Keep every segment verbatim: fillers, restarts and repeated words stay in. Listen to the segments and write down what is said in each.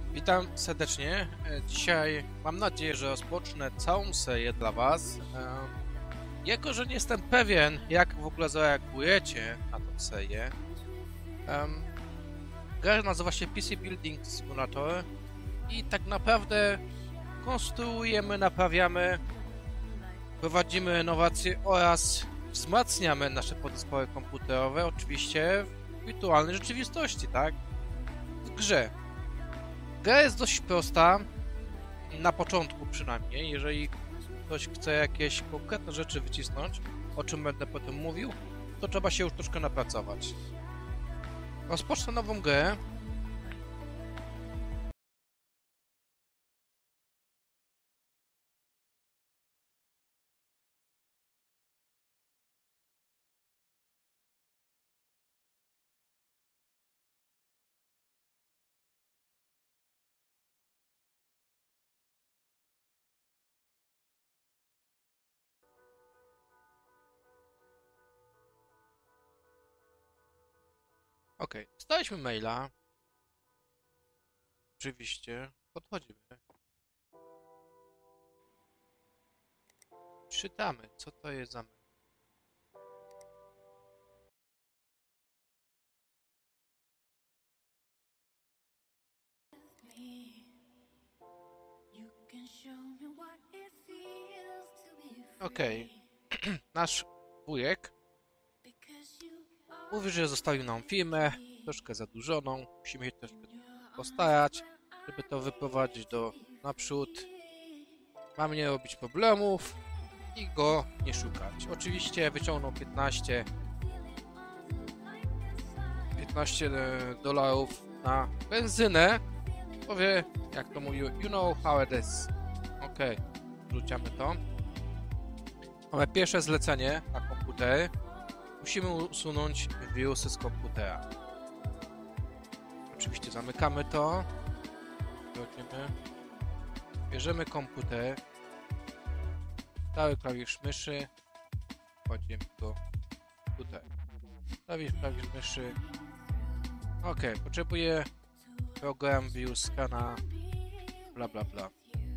Witam serdecznie. Dzisiaj mam nadzieję, że rozpocznę całą serię dla Was. Jako, że nie jestem pewien, jak w ogóle zareagujecie na tę serię. Gra nazywa się P C Building Simulator i tak naprawdę konstruujemy, naprawiamy, prowadzimy innowacje oraz wzmacniamy nasze podzespoły komputerowe, oczywiście w wirtualnej rzeczywistości, tak? W grze. Gra jest dość prosta, na początku przynajmniej. Jeżeli ktoś chce jakieś konkretne rzeczy wycisnąć, o czym będę potem mówił, to trzeba się już troszkę napracować. Rozpocznę nową grę. Ok, dostaliśmy maila. Oczywiście, podchodzimy. Czytamy, co to jest za mail. Okej, okay. Nasz wujek mówi, że zostawił nam firmę, troszkę zadłużoną, musimy się też postarać, żeby to wyprowadzić do naprzód. Mamy nie robić problemów i go nie szukać. Oczywiście wyciągnął piętnaście dolarów na benzynę. Powie, jak to mówił, you know how it is. Okej, okay. Wrzucamy to. Mamy pierwsze zlecenie na komputer. Musimy usunąć wirusy z komputera. Oczywiście zamykamy to. Wchodzimy. Bierzemy komputer. Cały klawisz myszy. Wchodzimy do tutaj. Klawisz, klawisz myszy. Ok, potrzebuję program virus scana. Bla bla bla.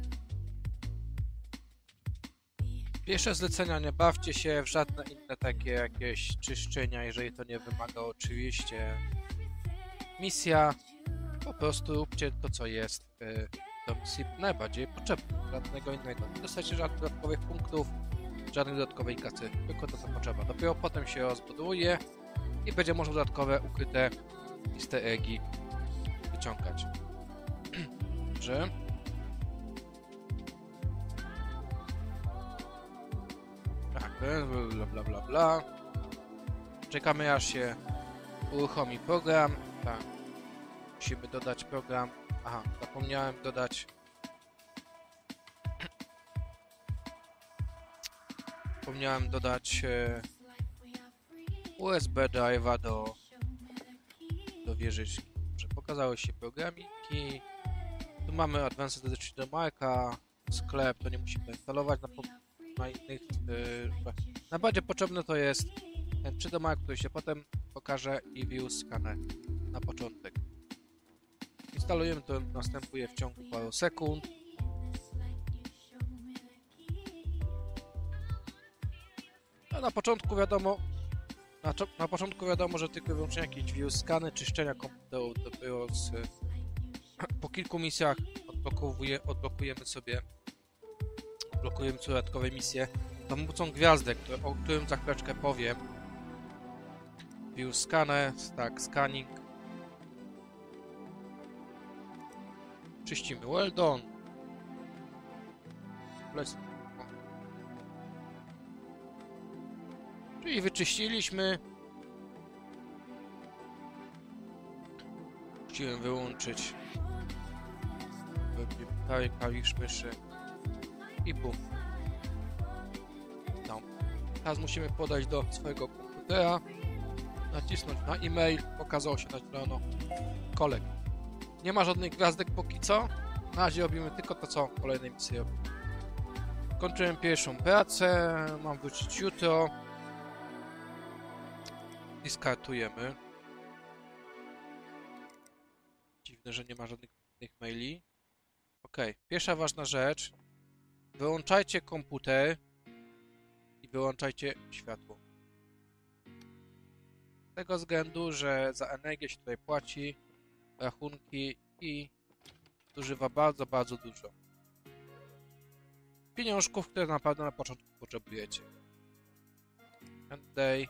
Pierwsze zlecenia, nie bawcie się w żadne inne takie jakieś czyszczenia, jeżeli to nie wymaga oczywiście misja. Po prostu róbcie to, co jest do misji najbardziej potrzebne. Żadnego innego. Nie dostajecie żadnych dodatkowych punktów, żadnej dodatkowej kasy. Tylko to, co potrzeba. Dopiero potem się rozbuduje i będzie można dodatkowe, ukryte easter eggi wyciągać. Dobrze. Bla, bla, bla, bla. Czekamy, aż się uruchomi program. Tak. Musimy dodać program. Aha, zapomniałem dodać. Zapomniałem dodać e, U S B drive'a do, do wieżyczki. Że pokazały się programiki. Tu mamy Advanced Edition do Maca, sklep, to nie musimy instalować na na innych, yy, najbardziej potrzebne to jest ten trzy D Mac, który się potem pokaże, i Virus Scanner na początek. Instalujemy to, następuje w ciągu paru sekund. A na początku wiadomo, na, na początku wiadomo, że tylko i wyłącznie jakieś Virus Scany, czyszczenia komputerów, dopiero z, po kilku misjach odblokowuje, odblokujemy sobie blokujemy dodatkowe misje za pomocą gwiazdek, o którym za chwileczkę powiem. View scanner, stack scanning. Czyścimy. Well done. Let's... Czyli wyczyściliśmy. Musimy wyłączyć cały klawisz myszy. I bum. No. Teraz musimy podać do swojego komputera, nacisnąć na e-mail, pokazało się na zielono kolek. Nie ma żadnych gwiazdek póki co, na razie robimy tylko to, co w kolejnej misji robimy. Kończyłem pierwszą pracę, mam wrócić jutro. Diskartujemy. Dziwne, że nie ma żadnych następnych maili. Ok, pierwsza ważna rzecz. Wyłączajcie komputer i wyłączajcie światło. Z tego względu, że za energię się tutaj płaci, rachunki i zużywa bardzo, bardzo dużo pieniążków, które naprawdę na początku potrzebujecie. And day.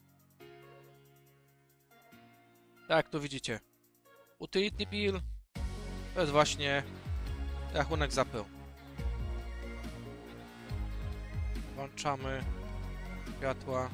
Tak, tu widzicie. Utility bill to jest właśnie rachunek za prąd. Włączamy światła.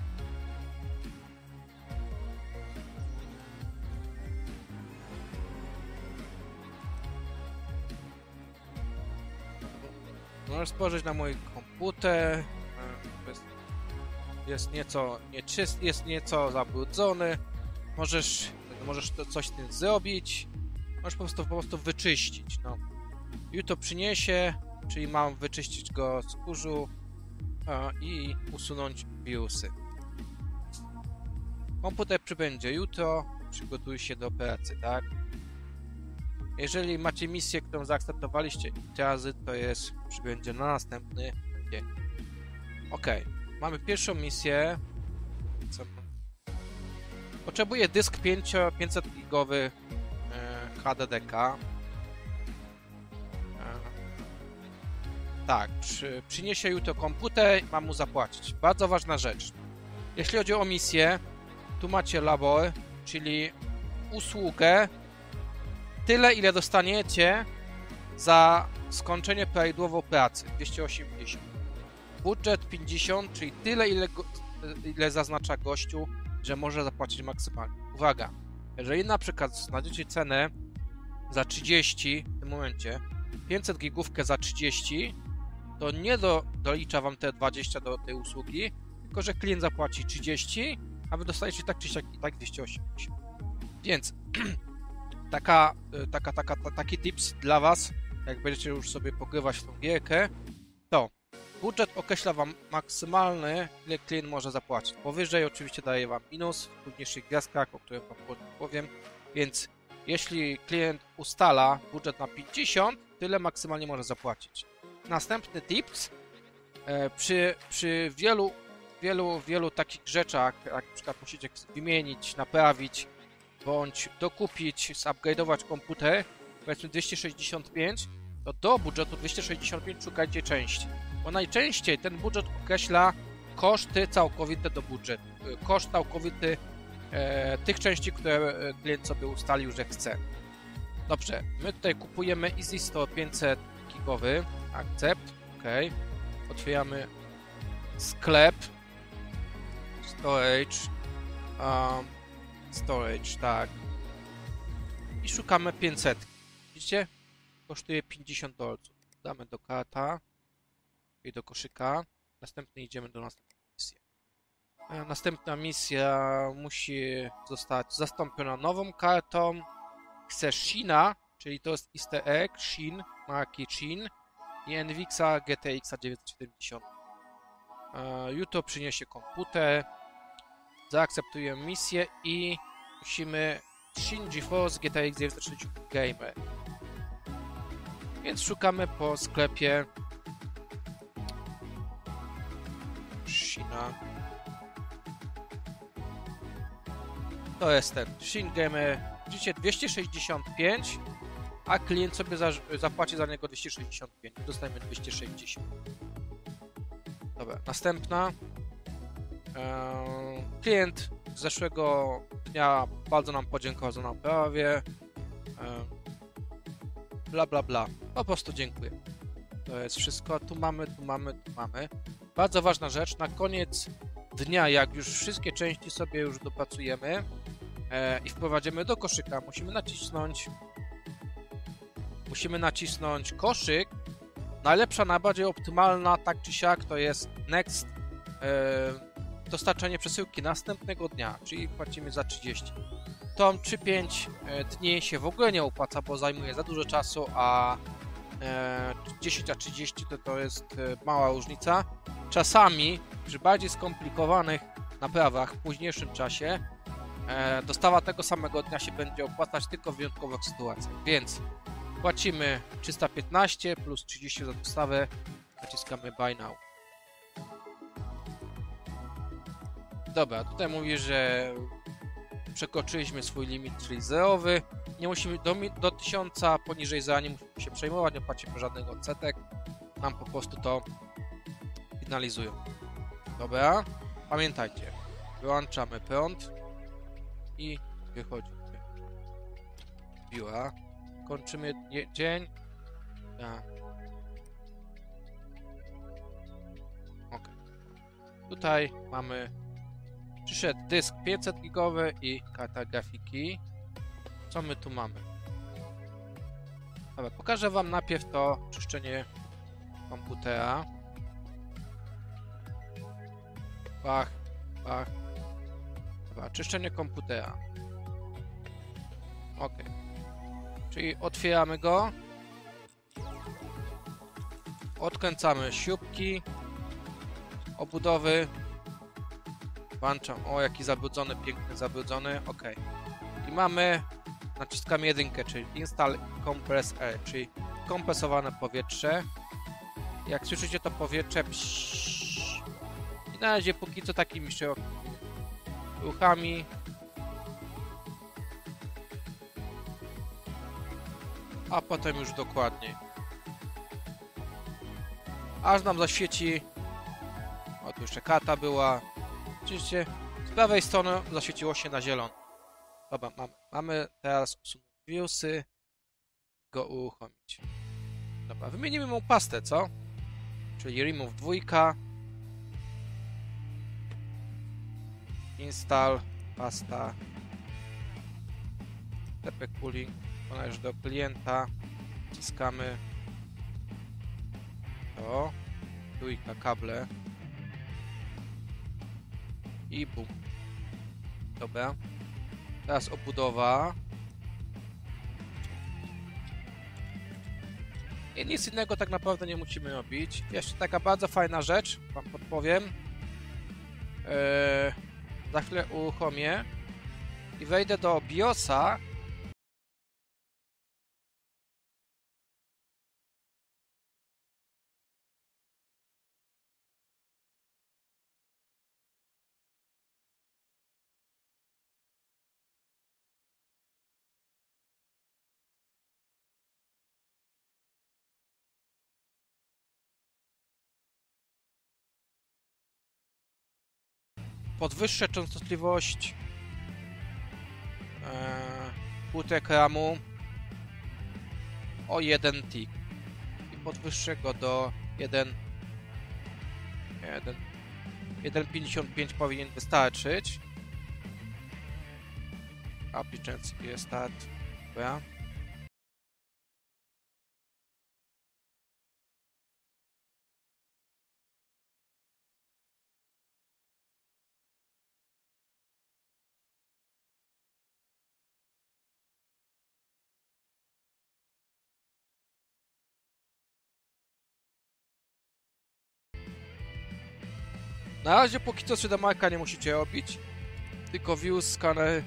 Możesz spojrzeć na mój komputer. Jest, jest nieco nieczysty, jest nieco zabrudzony. Możesz, możesz to coś z tym zrobić. Możesz po prostu, po prostu wyczyścić. No. Jutro przyniesie, czyli mam wyczyścić go z kurzu a, i usunąć wirusy. Komputer przybędzie jutro. Przygotuj się do pracy, tak? Jeżeli macie misję, którą zaakceptowaliście razy, to jest przybędzie na następny dzień. Ok, mamy pierwszą misję. Co? Potrzebuję dysk pięćset gigowy e, H D D K. E, tak, przy, przyniesie jutro komputer, mam mu zapłacić. Bardzo ważna rzecz. Jeśli chodzi o misję, tu macie labor, czyli usługę, tyle, ile dostaniecie za skończenie prawidłowo pracy. dwieście osiemdziesiąt. Budżet pięćdziesiąt, czyli tyle, ile, go, ile zaznacza gościu, że może zapłacić maksymalnie. Uwaga, jeżeli na przykład znajdziecie cenę za trzydzieści, w tym momencie, pięćset gigówkę za trzydzieści, to nie do, dolicza wam te dwadzieścia do tej usługi, tylko że klient zapłaci trzydzieści, a wy dostajecie tak czy siak i tak dwieście osiemdziesiąt. Więc Taka, taka, taka, taki tips dla was, jak będziecie już sobie pogrywać w tą gierkę, to budżet określa wam maksymalny, ile klient może zapłacić. Powyżej oczywiście daje wam minus w późniejszych gwiazdkach, o których wam powiem, więc jeśli klient ustala budżet na pięćdziesiąt, tyle maksymalnie może zapłacić. Następny tips, przy, przy wielu, wielu, wielu takich rzeczach, jak na przykład musicie wymienić, naprawić, bądź dokupić, zupgrade'ować komputer, powiedzmy dwieście sześćdziesiąt pięć, to do budżetu dwieście sześćdziesiąt pięć szukajcie części. Bo najczęściej ten budżet określa koszty całkowite do budżetu. Koszt całkowity e, tych części, które klient sobie ustalił, że chce. Dobrze, my tutaj kupujemy Easy Store pięćset gigowy, akcept, ok. Otwieramy sklep, storage, um, storage, tak. I szukamy pięćset. Widzicie? Kosztuje pięćdziesiąt dolców. Damy do karta i do koszyka. Następnie idziemy do następnej misji. Następna misja musi zostać zastąpiona nową kartą. Chcę Sheena, czyli to jest easter egg, Sheen, marki Sheen i Nvixa G T X dziewięćset siedemdziesiąt. Jutro przyniesie komputer. Zaakceptujemy misję i musimy Sheen GeForce G T X dziewięćset sześćdziesiąt Gamer. Więc szukamy po sklepie Sheena. To jest ten Sheen Gamer. Widzicie, dwieście sześćdziesiąt pięć, a klient sobie za, zapłaci za niego dwieście sześćdziesiąt pięć. Dostajemy dwieście sześćdziesiąt. Dobra, następna. Eee, klient z zeszłego dnia bardzo nam podziękował za naprawę. Eee, bla bla bla. Po prostu dziękuję. To jest wszystko. Tu mamy, tu mamy, tu mamy. Bardzo ważna rzecz. Na koniec dnia, jak już wszystkie części sobie już dopracujemy e, i wprowadzimy do koszyka, musimy nacisnąć musimy nacisnąć koszyk. Najlepsza, najbardziej optymalna, tak czy siak, to jest next e, dostarczenie przesyłki następnego dnia, czyli płacimy za trzydzieści. To trzy pięć dni się w ogóle nie opłaca, bo zajmuje za dużo czasu, a e, dziesięć a trzydzieści to, to jest e, mała różnica. Czasami przy bardziej skomplikowanych naprawach w późniejszym czasie e, dostawa tego samego dnia się będzie opłacać tylko w wyjątkowych sytuacjach. Więc Płacimy trzysta piętnaście plus trzydzieści za dostawę. Naciskamy Buy Now. Dobra, tutaj mówi, że przekroczyliśmy swój limit, czyli zerowy. Nie musimy do, do tysiąca, poniżej zera nie musimy się przejmować, nie płacimy żadnych odsetek. Nam po prostu to finalizują. Dobra, pamiętajcie, wyłączamy prąd i wychodzimy. Biura. Kończymy dzień. Ja. Ok. Tutaj mamy. Przyszedł dysk pięćset gigowy i karta grafiki. Co my tu mamy? Dobra, pokażę wam najpierw to czyszczenie komputera. Bach, bach. Dobra, czyszczenie komputera. Ok. Czyli otwieramy go. Odkręcamy śrubki. Obudowy. Włączam. O, jaki zabrudzony, piękny zabrudzony. Ok. I mamy, naciskamy jedynkę, czyli Install Compress Air, czyli kompresowane powietrze. Jak słyszycie to powietrze, psz, i na razie póki co takimi szerokimi ruchami. A potem już dokładniej. Aż nam zaświeci. O, tu jeszcze karta była. Oczywiście z prawej strony zaświeciło się na zielono. Dobra, mamy, mamy teraz usunąć wirusy, go uruchomić. Dobra, wymienimy mu pastę, co? Czyli remove dwójka. Install, pasta. T P cooling, należy do klienta. Wciskamy to. Dwójka, kable. I bum. Dobra. Teraz obudowa. I nic innego tak naprawdę nie musimy robić. Jeszcze taka bardzo fajna rzecz, wam podpowiem. Eee, za chwilę uruchomię i wejdę do BIOSa. Podwyższę częstotliwość e, płytek ramu o jeden tik i podwyższę go do jeden przecinek pięćdziesiąt pięć powinien wystarczyć. Appliance restart. Dobra. Na razie póki co trzy D Marka nie musicie robić, tylko view, scanner.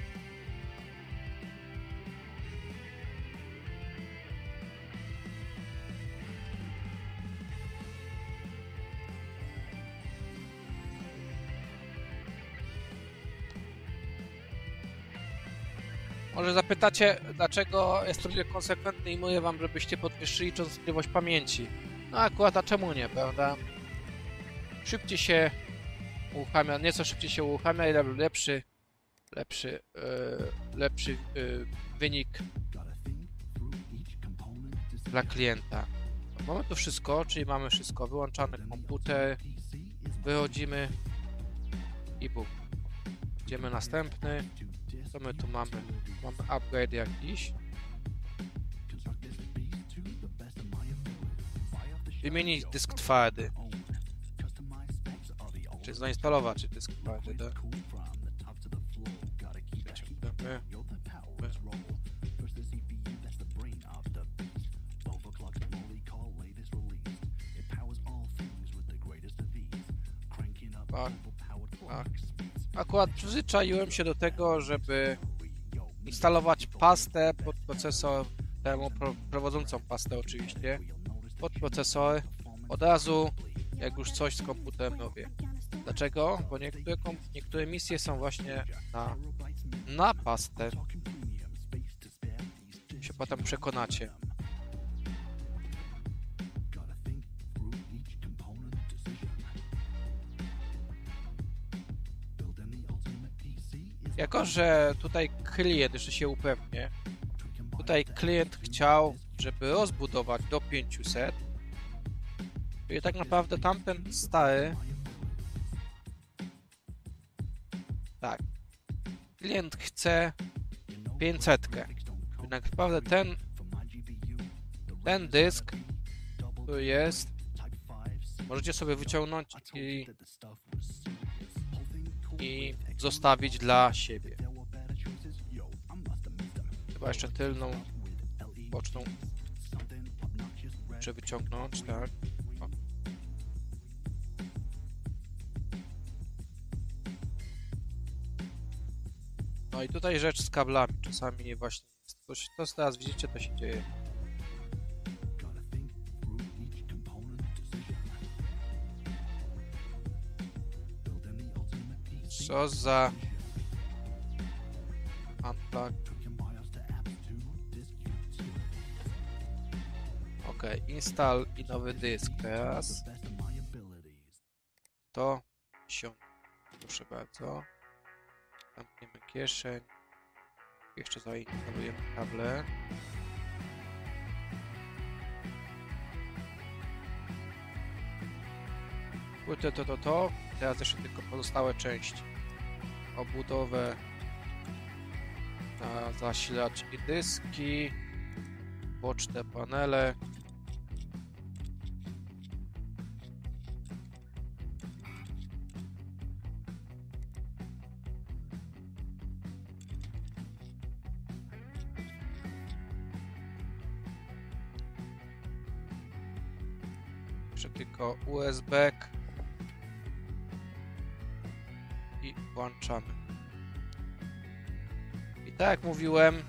Może zapytacie, dlaczego jest to konsekwentny i mówię wam, żebyście podwyższyli częstotliwość pamięci. No akurat, a czemu nie, prawda? Szybciej się uruchamia, nieco szybciej się uruchamia i lepszy, lepszy, yy, lepszy yy, wynik dla klienta. Mamy tu wszystko, czyli mamy wszystko, wyłączany komputer, wychodzimy i bum. Idziemy następny. Co my tu mamy? Mamy upgrade jakiś. Wymienić dysk twardy. Czy zainstalować dysk twardy, tak? Wyciągamy. Tak, tak. Akurat przyzwyczaiłem się do tego, żeby instalować pastę pod procesor temu, pro, prowadzącą pastę oczywiście, pod procesor, od razu jak już coś z komputerem robię. Dlaczego? Bo niektóre, niektóre misje są właśnie na, na pastę. Się potem przekonacie. Jako że tutaj klient, jeszcze się upewnię, tutaj klient chciał, żeby rozbudować do pięciuset, czyli tak naprawdę tamten stary, tak, klient chce pięćset. Tak naprawdę ten, ten dysk, który jest, możecie sobie wyciągnąć i, i zostawić dla siebie. Chyba jeszcze tylną, boczną muszę wyciągnąć, tak. O. No i tutaj rzecz z kablami, czasami właśnie jest coś, to teraz widzicie, to się dzieje. Co za unplug. Ok, install i nowy dysk teraz. To się, proszę bardzo. Zamkniemy kieszeń. Jeszcze zainstalujemy kable. Płytę to, to, to. Teraz jeszcze tylko pozostałe części. Obudowę na zasilacz i dyski. Boczne panele. Jeszcze tylko U S B i włączamy. I tak jak mówiłem,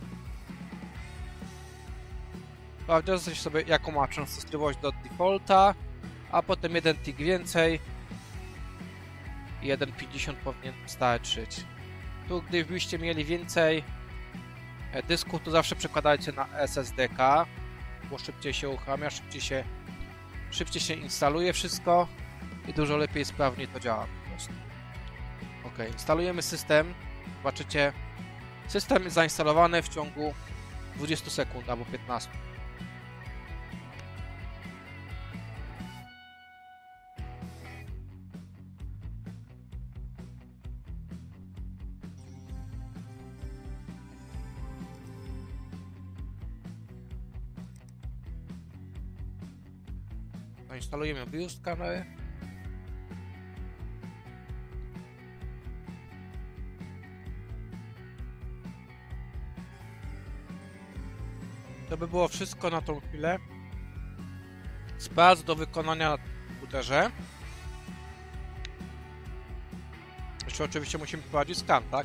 sprawdzę sobie jaką ma częstotliwość do defaulta, a potem jeden tik więcej i jeden pięćdziesiąt powinien starczyć. Tu gdybyście mieli więcej dysków, to zawsze przekładajcie na S S D K, bo szybciej się uruchamia, szybciej się Szybciej się instaluje wszystko i dużo lepiej, sprawniej to działa po prostu. Ok, instalujemy system. Zobaczycie, system jest zainstalowany w ciągu dwudziestu sekund albo piętnastu. Instalujemy BIOS kamerę. To by było wszystko na tą chwilę. Z prac do wykonania na komputerze. Jeszcze oczywiście musimy prowadzić skan, tak?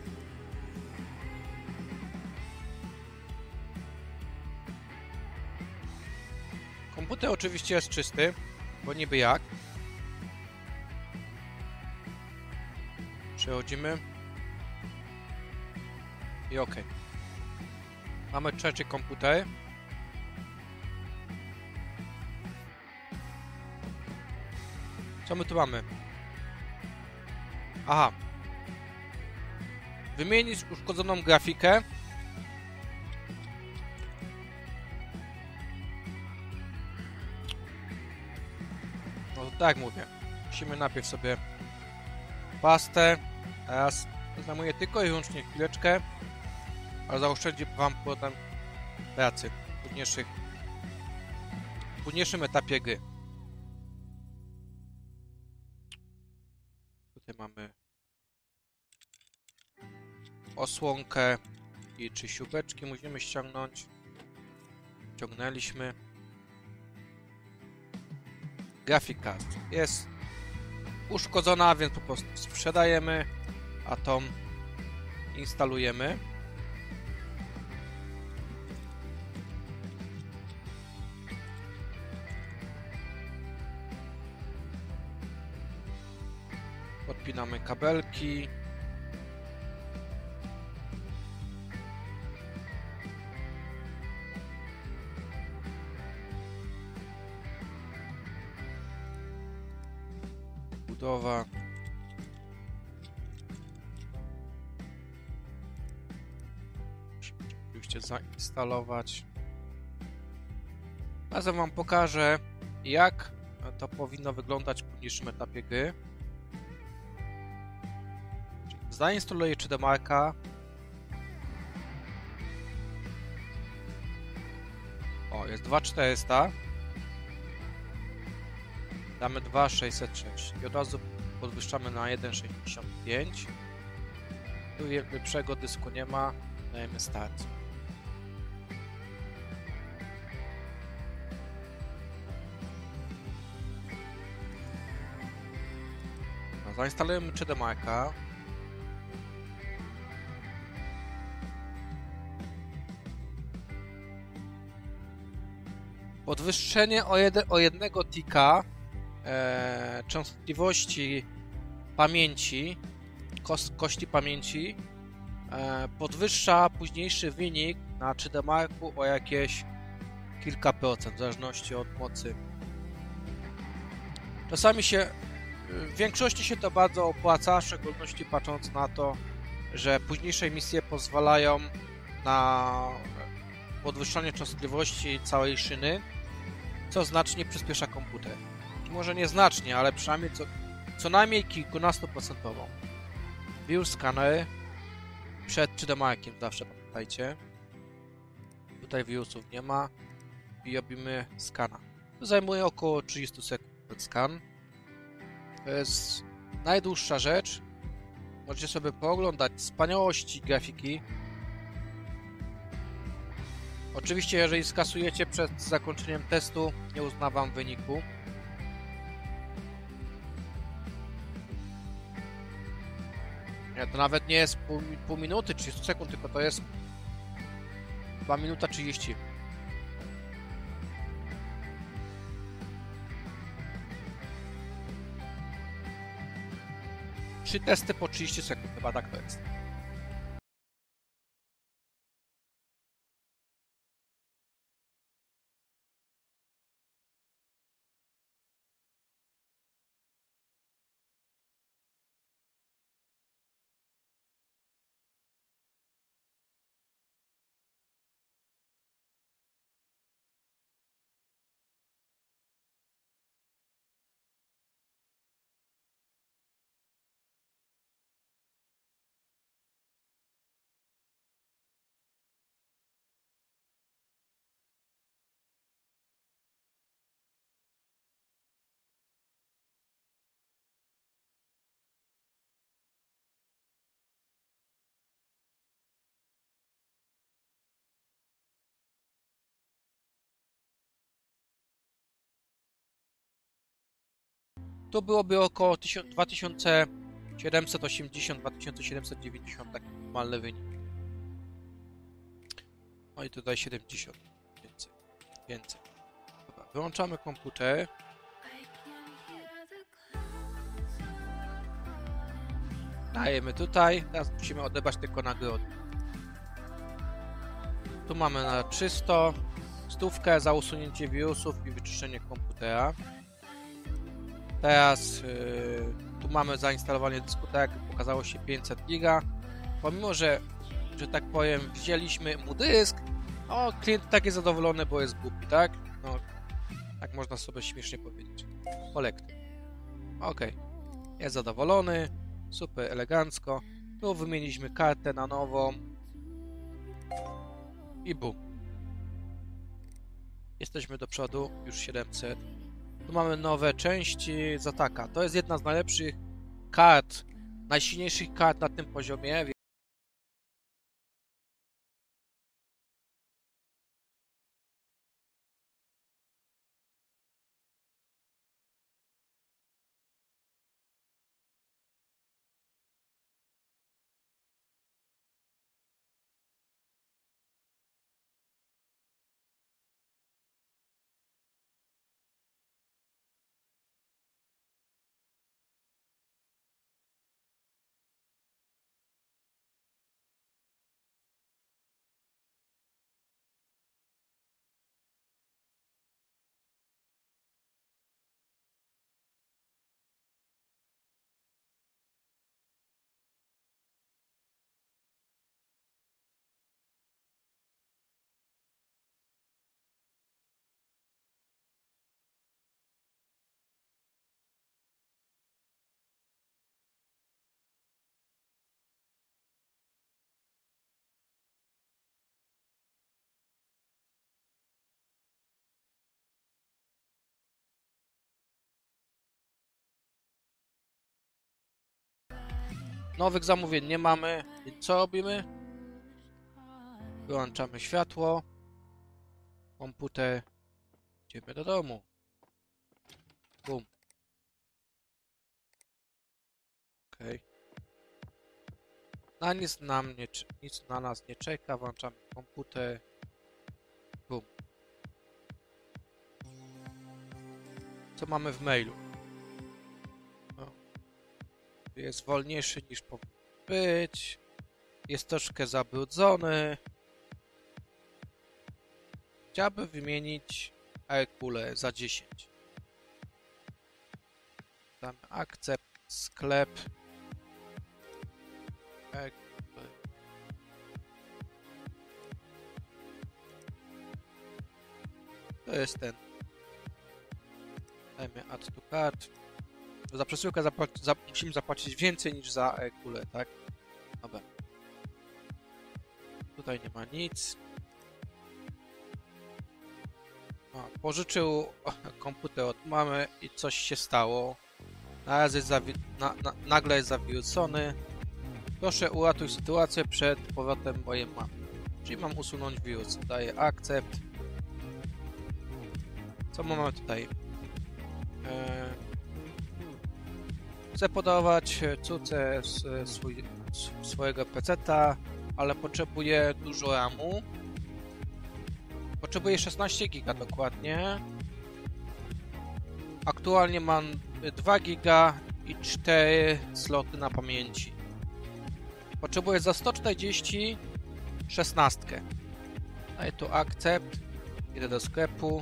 Komputer oczywiście jest czysty, bo niby jak. Przechodzimy. I ok. Mamy trzeci komputer. Co my tu mamy? Aha. Wymienić uszkodzoną grafikę. No tak jak mówię. Musimy najpierw sobie pastę. Teraz zajmuje tylko i wyłącznie chwileczkę. Ale zaoszczędzi wam potem pracy w późniejszych, w późniejszym etapie gry. Tutaj mamy osłonkę i trzy śrubeczki musimy ściągnąć. Ściągnęliśmy. Grafika jest uszkodzona, więc po prostu sprzedajemy, a tą instalujemy. Podpinamy kabelki. Budowa. Musimy oczywiście zainstalować. Razem wam pokażę, jak to powinno wyglądać w późniejszym etapie gry. Zainstaluję trzy D Marka. O, jest dwa tysiące czterysta. Damy dwa tysiące sześćset sześć i od razu podwyższamy na jeden przecinek sześćdziesiąt pięć. Tu lepszego dysku nie ma. Dajemy start. No, zainstalujemy trzy D Marka. Podwyższenie o, jed o jednego tika e, częstotliwości pamięci, kos kości pamięci e, podwyższa późniejszy wynik na trzy D Marku o jakieś kilka procent, w zależności od mocy. Czasami się, w większości się to bardzo opłaca, w szczególności patrząc na to, że późniejsze misje pozwalają na podwyższanie częstotliwości całej szyny, co znacznie przyspiesza komputer. Może nie znacznie, ale przynajmniej co, co najmniej kilkunastoprocentową. View scanner przed trzy D Markiem zawsze pamiętajcie. Tutaj viewsów nie ma i robimy skana. To zajmuje około trzydzieści sekund ten skan. To jest najdłuższa rzecz. Możecie sobie pooglądać wspaniałości grafiki. Oczywiście, jeżeli skasujecie przed zakończeniem testu, nie uzna wam wyniku. Nie, to nawet nie jest pół, pół minuty, trzydzieści sekund, tylko to jest dwa minuta trzydzieści. Trzy testy po trzydzieści sekund, chyba tak to jest. To byłoby około dwa tysiące siedemset osiemdziesiąt do dwa tysiące siedemset dziewięćdziesiąt, taki normalny wynik. No i tutaj siedemdziesiąt, więcej. więcej. Dobra, wyłączamy komputer. Dajemy tutaj, teraz musimy odebrać tylko nagrody. Tu mamy na czysto, stówkę za usunięcie wirusów i wyczyszczenie komputera. Teraz yy, tu mamy zainstalowanie dysku, tak jak pokazało się pięćset giga. Pomimo, że, że tak powiem, wzięliśmy mu dysk, no klient tak jest zadowolony, bo jest głupi, tak? No, tak można sobie śmiesznie powiedzieć. Kolektor. Ok, jest zadowolony, super elegancko. Tu wymieniliśmy kartę na nową i bum. Jesteśmy do przodu, już siedemset. Tu mamy nowe części Zataka. To jest jedna z najlepszych kart, najsilniejszych kart na tym poziomie. Nowych zamówień nie mamy, więc co robimy? Wyłączamy światło. Komputer. Idziemy do domu. Bum. Okej. Okay. Na nic na mnie, nic na nas nie czeka. Włączamy komputer. Bum. Co mamy w mailu? No. Jest wolniejszy niż powinien być. Jest troszkę zabrudzony. Chciałbym wymienić Herkule za dziesięć. Damy akcept, sklep. Herkule. To jest ten. Dajmy add to cart. Za przesyłkę zapłaci, za, musimy zapłacić więcej niż za Herkule, tak? Dobra. Tutaj nie ma nic. O, pożyczył komputer od mamy i coś się stało. Na razie jest zawi na, na, nagle jest zawirusony. Proszę uratuj sytuację przed powrotem mojej mamy. Czyli mam usunąć wirus. Daję akcept. Co mamy tutaj? Eee, chcę podarować córce swój, swojego peceta, ale potrzebuję dużo ramu. Potrzebuję szesnaście giga dokładnie. Aktualnie mam dwa giga i cztery sloty na pamięci. Potrzebuję za sto czterdzieści szesnastkę. Daję tu akcept. Idę do sklepu.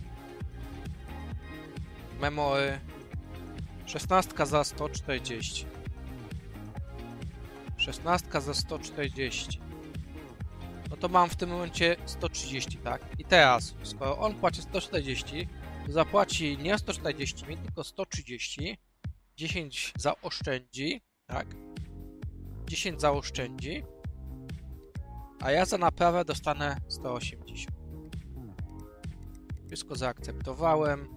Memory. szesnastka za sto czterdzieści. szesnastka za sto czterdzieści. No to mam w tym momencie sto trzydzieści, tak? I teraz, skoro on płaci sto czterdzieści, to zapłaci nie sto czterdzieści mi, tylko sto trzydzieści. dziesięć zaoszczędzi, tak? dziesięć zaoszczędzi. A ja za naprawę dostanę sto osiemdziesiąt. Wszystko zaakceptowałem.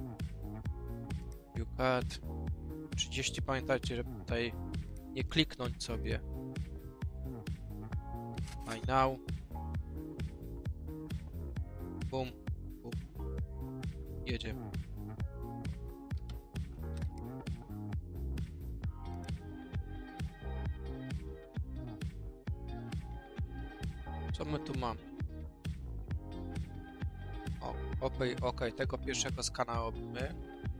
View card. trzydzieści, pamiętajcie, żeby tutaj nie kliknąć sobie. Buy now. Bum, bum. Jedziemy. Co my tu mamy? O, okej, okay, okay. Tego pierwszego skana robimy.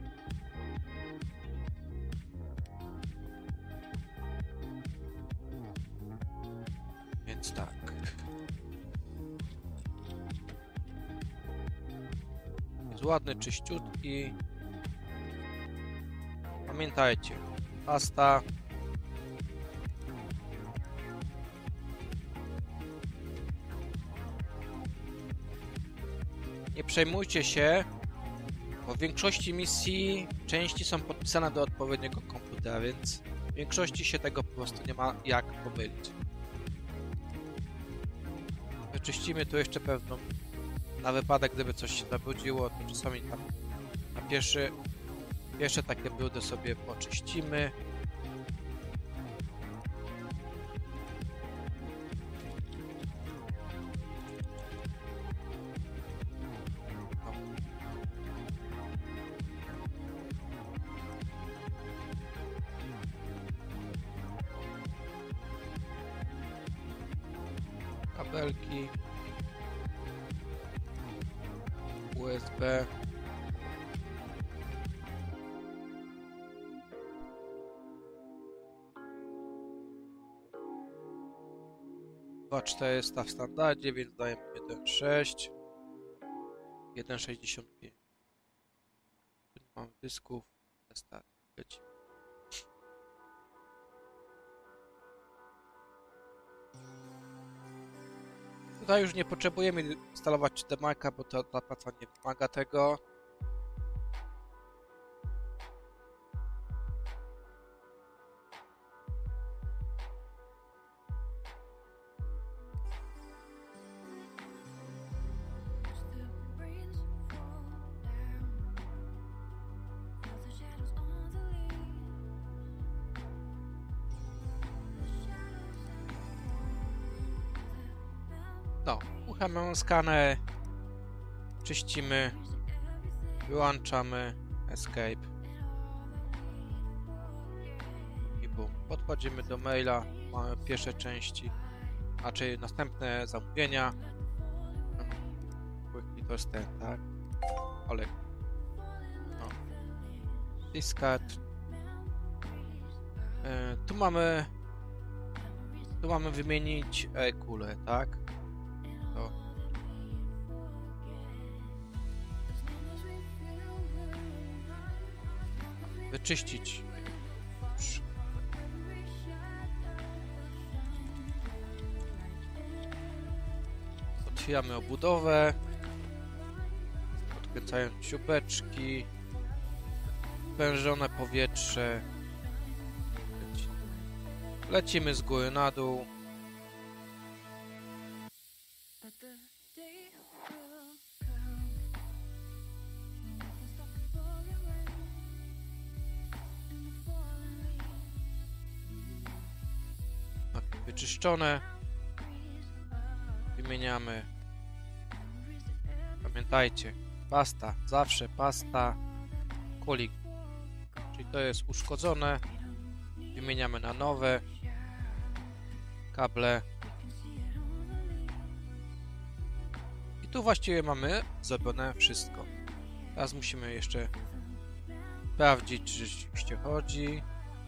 Więc tak. Jest ładny, czyściutki. Pamiętajcie, pasta. Nie przejmujcie się, bo w większości misji części są podpisane do odpowiedniego komputera, więc w większości się tego po prostu nie ma jak pomylić. Wyczyścimy tu jeszcze pewną, na wypadek gdyby coś się zabrudziło, to czasami tam na pierwszy, pierwsze takie brudy sobie poczyścimy. Kabelki U S B. dwa czterysta w standardzie, więc dajemy jeden sześć, jeden sześćdziesiąt pięć. Tu nie mamy dysków, start. Lecimy. Tutaj już nie potrzebujemy instalować cztery, bo ta, ta praca nie wymaga tego. Uruchamiamy skaner, czyścimy, wyłączamy, escape i bum. Podchodzimy do maila, mamy pierwsze części, a czyli następne zamówienia. I to jest ten, tak? Olek. No. Discard. Yy, tu mamy tu mamy wymienić e-kulę, tak? To. Wyczyścić. Otwieramy obudowę. Odkręcając śrubeczki. Wężone powietrze. Lecimy z góry na dół. Tak, wyczyszczone. Wymieniamy. Pamiętajcie, pasta, zawsze pasta, kulik. Czyli to jest uszkodzone. Wymieniamy na nowe. Kable. I tu właściwie mamy zrobione wszystko. Teraz musimy jeszcze sprawdzić, czy rzeczywiście chodzi.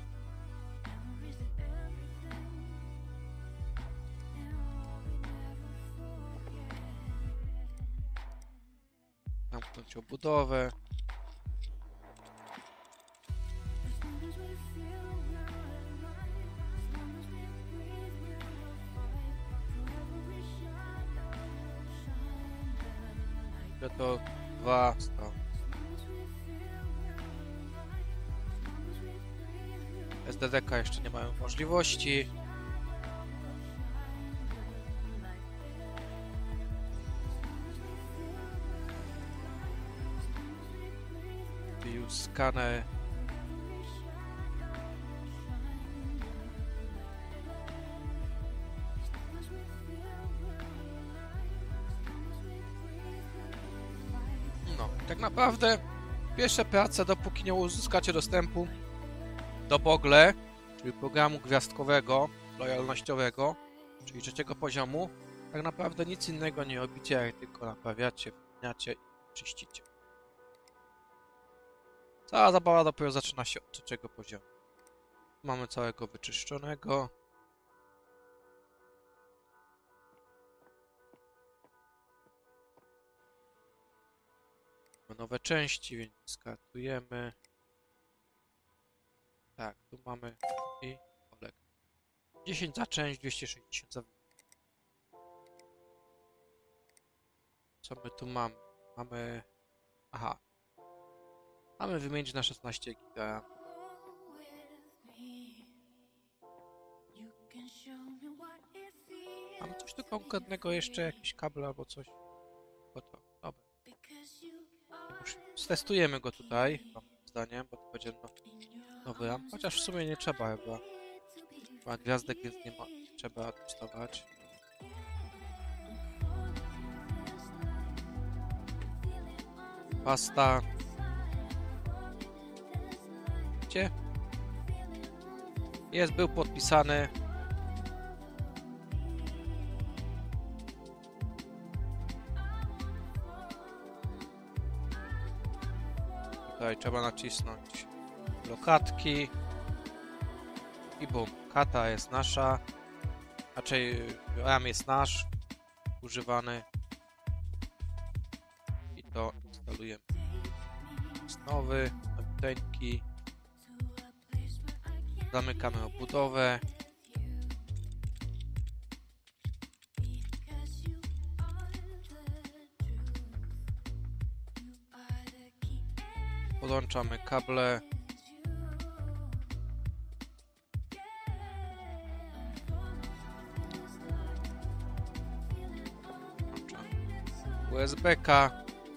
Zamknąć obudowę. To dwa sto. S D D K jeszcze nie mają możliwości. Use scanner. Tak naprawdę pierwsze prace, dopóki nie uzyskacie dostępu do Bogle, czyli programu gwiazdkowego, lojalnościowego, czyli trzeciego poziomu, tak naprawdę nic innego nie robicie, jak tylko naprawiacie, wymieniacie i czyścicie. Cała zabawa dopiero zaczyna się od trzeciego poziomu. Mamy całego wyczyszczonego. Nowe części, więc skartujemy. Tak, tu mamy i Olek. dziesięć za część, dwieście sześćdziesiąt za. Co my tu mamy? Mamy... Aha. Mamy wymienić na szesnaście giga. Mamy coś tu konkretnego jeszcze? Jakiś kabel albo coś? Oto, dobra. Stestujemy go tutaj, mam zdaniem, bo to będzie nowy RAM, chociaż w sumie nie trzeba chyba. Ma gwiazdek, więc nie ma, trzeba testować. Pasta. Gdzie? Jest, był podpisany. Tutaj trzeba nacisnąć lokatki i bum, kata jest nasza, raczej RAM jest nasz, używany i to instalujemy. Jest nowy, nowiuteńki, zamykamy obudowę. Podłączamy kable. U S B ka.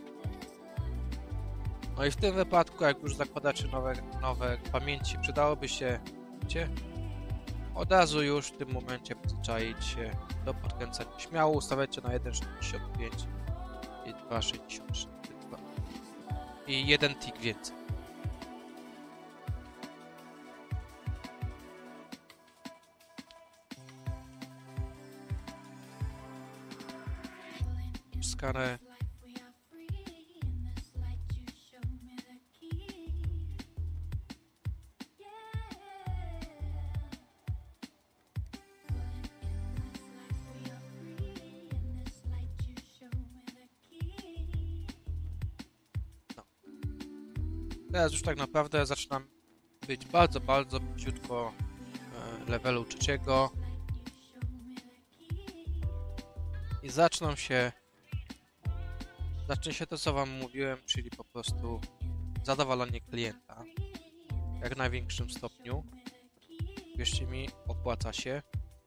No i w tym wypadku, jak już zakładacie nowe, nowe pamięci, przydałoby się, wiecie, Od razu już w tym momencie przyzwyczaić się do podkręcania. Śmiało ustawiajcie na jeden sześćdziesiąt pięć i dwa sześćdziesiąt trzy i jeden tik więcej. Skaner. Teraz już tak naprawdę zaczynam być bardzo, bardzo bliziutko e, levelu trzeciego i zaczną się zacznie się to, co wam mówiłem, czyli po prostu zadowolenie klienta w jak największym stopniu. Wierzcie mi, opłaca się.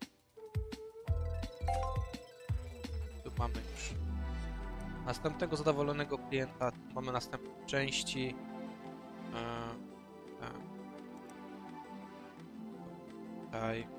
Tu mamy już następnego zadowolonego klienta, tu mamy następne części. Tutaj.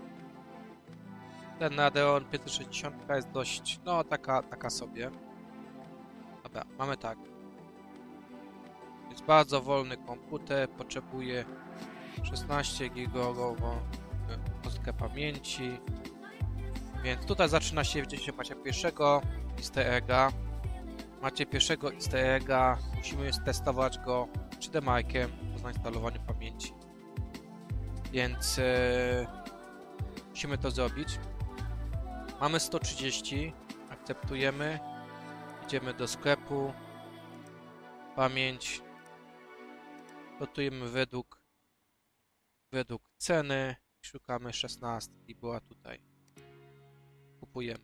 Ten Radeon pięćset sześćdziesiąt jest dość, no taka, taka sobie. Dobra, mamy tak. Jest bardzo wolny komputer, potrzebuje szesnaście gigową kostkę pamięci. Więc tutaj zaczyna się, widzicie, macie pierwszego easter egga. Macie pierwszego easter egga, musimy testować go trzy D Markiem po zainstalowaniu pamięci. Więc yy, musimy to zrobić. Mamy sto trzydzieści, akceptujemy, idziemy do sklepu, pamięć, dotujemy według, według ceny, szukamy szesnastki, była tutaj, kupujemy.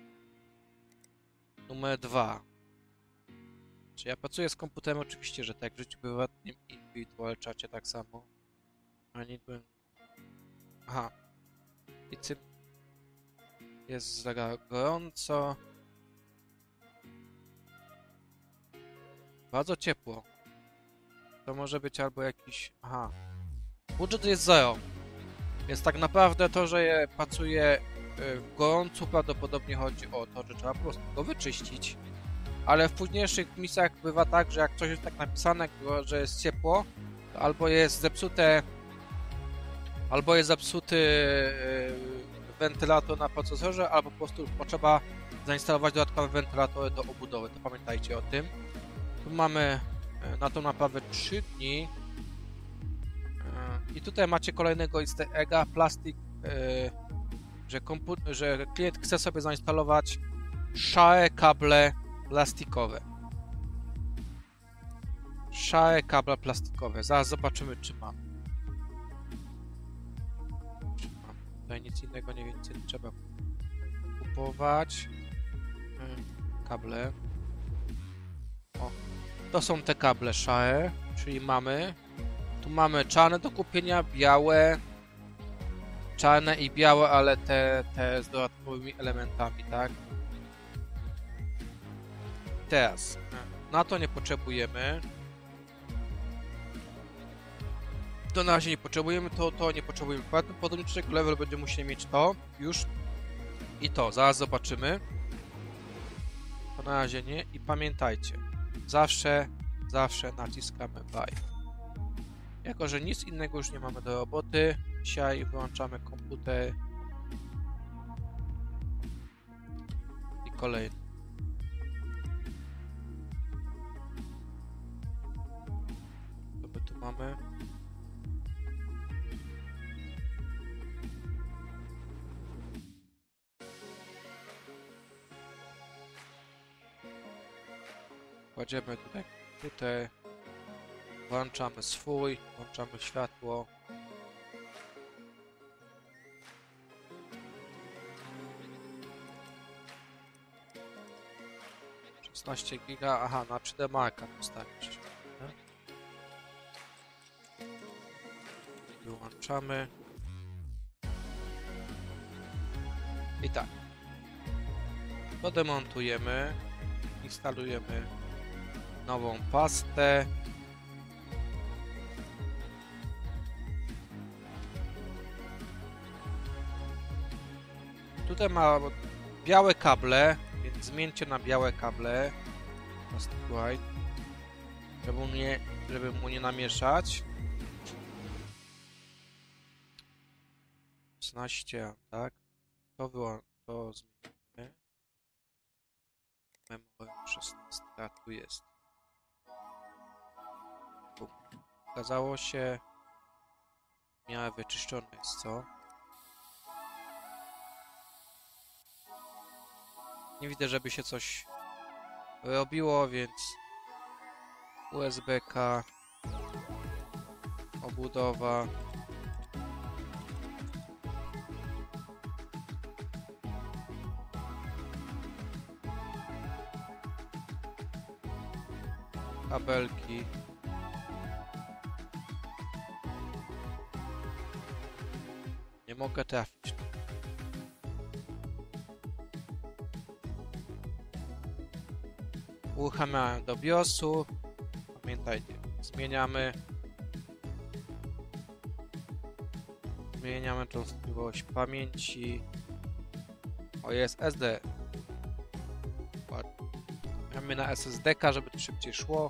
Numer dwa. Czy ja pracuję z komputerem? Oczywiście, że tak, w życiu prywatnym i w virtual czacie tak samo. Ani byłem... Aha. I cyp... Jest za gorąco. Bardzo ciepło. To może być albo jakiś... Aha. Budżet jest zero. Więc tak naprawdę to, że je pracuję w gorącu, prawdopodobnie chodzi o to, że trzeba po prostu go wyczyścić. Ale w późniejszych misjach bywa tak, że jak coś jest tak napisane, że jest ciepło, to albo jest zepsute, albo jest zepsuty wentylator na procesorze, albo po prostu potrzeba zainstalować dodatkowe wentylatory do obudowy. To pamiętajcie o tym. Tu mamy na tą naprawę trzy dni. I tutaj macie kolejnego easter egga, plastik, że, że klient chce sobie zainstalować szare kable plastikowe. Szare kable plastikowe. Zaraz zobaczymy, czy mam. Czy mam. Tutaj nic innego nie więcej nie trzeba kupować. Kable. O. To są te kable szare, czyli mamy. Tu mamy czarne do kupienia, białe. Czarne i białe, ale te, te z dodatkowymi elementami, tak? Teraz, na to nie potrzebujemy. To na razie nie potrzebujemy, to, to nie potrzebujemy. Podobnie trzeci level będzie musieli mieć to już i to. Zaraz zobaczymy. To na razie nie. I pamiętajcie, zawsze, zawsze naciskamy buy. Jako że nic innego już nie mamy do roboty, dzisiaj wyłączamy komputer i kolejny. Co my tu mamy? Kładziemy tutaj komputer. Włączamy swój, włączamy światło. szesnaście giga, aha, na trzy D Marka postawić. Wyłączamy. I tak. To demontujemy. Instalujemy nową pastę. tutaj ma białe kable, więc zmieńcie na białe kable. Plastic white. Żeby mu nie, żeby mu nie namieszać. szesnaście, tak? To było, to zmienimy. Memory szesnaście, a tu jest. Tu. Okazało się, w miarę wyczyszczone jest, co? Nie widzę, żeby się coś robiło, więc U S B K, obudowa. Kabelki. Nie mogę trafić. Uruchamiałem do BIOSu. Pamiętajcie, zmieniamy. Zmieniamy częstotliwość pamięci. O, jest S D. Ładnie. Mamy na S S D K, żeby to szybciej szło.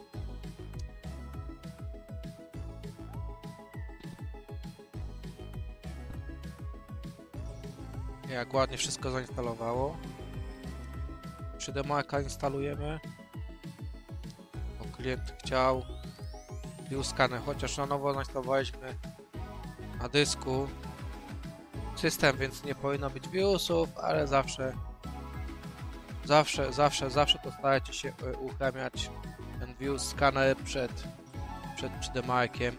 Jak ładnie wszystko zainstalowało. trzy D Marka instalujemy. Bo klient chciał. View scanner, chociaż na nowo zainstalowaliśmy na dysku system, więc nie powinno być wirusów, ale zawsze zawsze, zawsze, zawsze postarajcie się uruchamiać ten view scanner przed przed trzy D Markiem.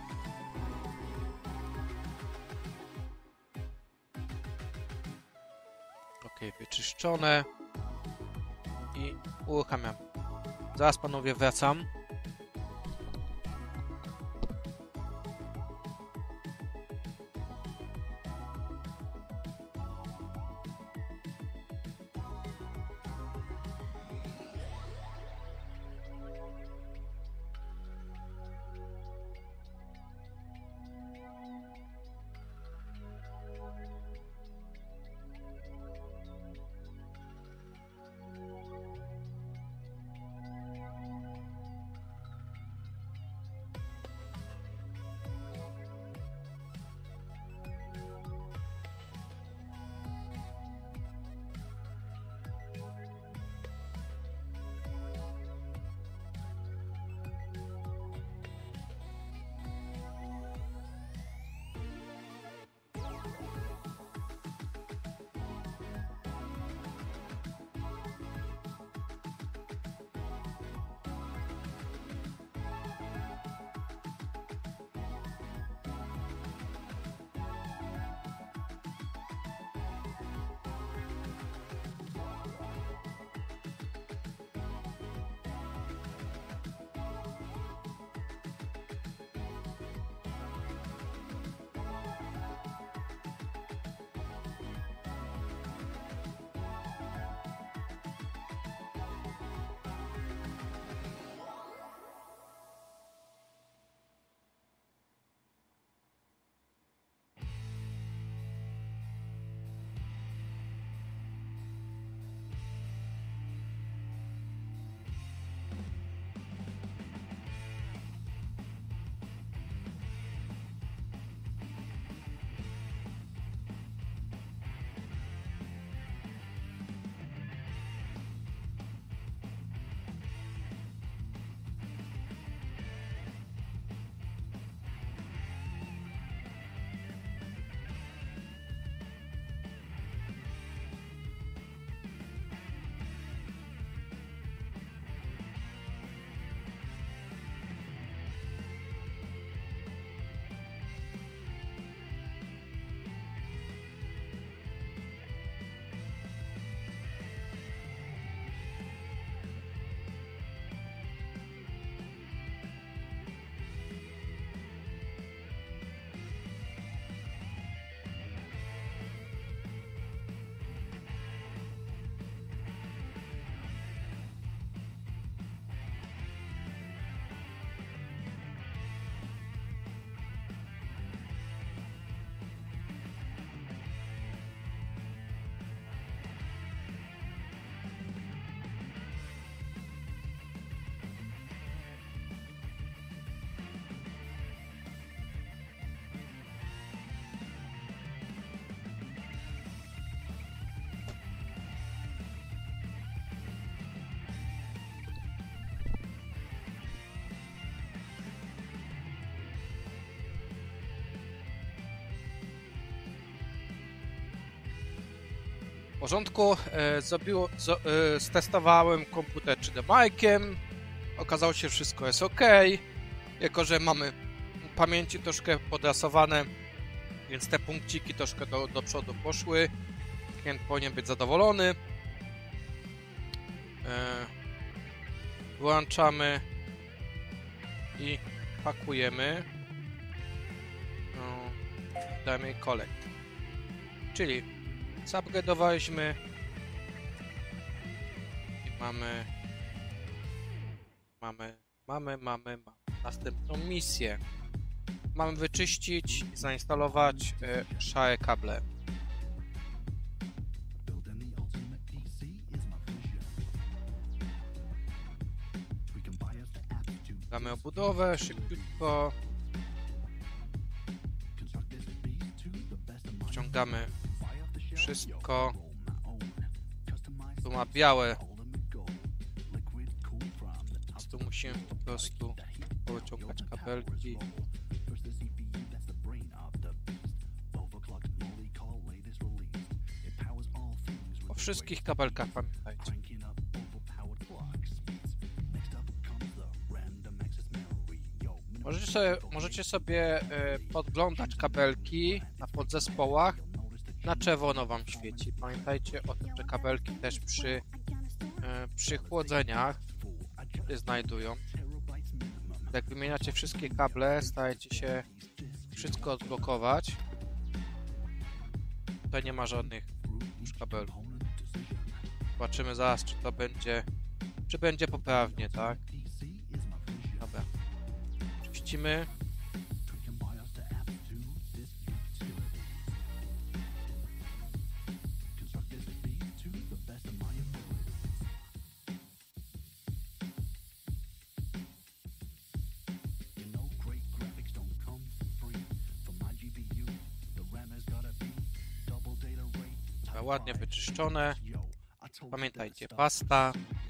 Ok, wyczyszczone i uruchamiam. Zaraz panowie wracam. porządku. E, zrobiło, zo, e, stestowałem komputer trzy D Markiem. Okazało się, że wszystko jest ok. Jako że mamy pamięci troszkę podrasowane, więc te punkciki troszkę do, do przodu poszły. Klient powinien być zadowolony. E, włączamy i pakujemy. No, dajmy collect. Czyli zupgrade'owaliśmy i mamy mamy, mamy, mamy, mamy następną misję. Mamy wyczyścić i zainstalować y, szare kable. Damy obudowę szybciutko. Ściągamy wszystko. Tu ma białe. Więc tu musimy po prostu wyciągać kabelki. O wszystkich kabelkach pamiętajcie. Możecie sobie, możecie sobie y, podglądać kabelki na podzespołach. Na czerwono wam świeci. Pamiętajcie o tym, że kabelki też przy, y, przy chłodzeniach się znajdują. Jak wymieniacie wszystkie kable, starajcie się wszystko odblokować. Tutaj nie ma żadnych już kabelów. Zobaczymy zaraz, czy to będzie, czy będzie poprawnie, tak? Dobra. Czyścimy. Ładnie wyczyszczone. Pamiętajcie, pasta,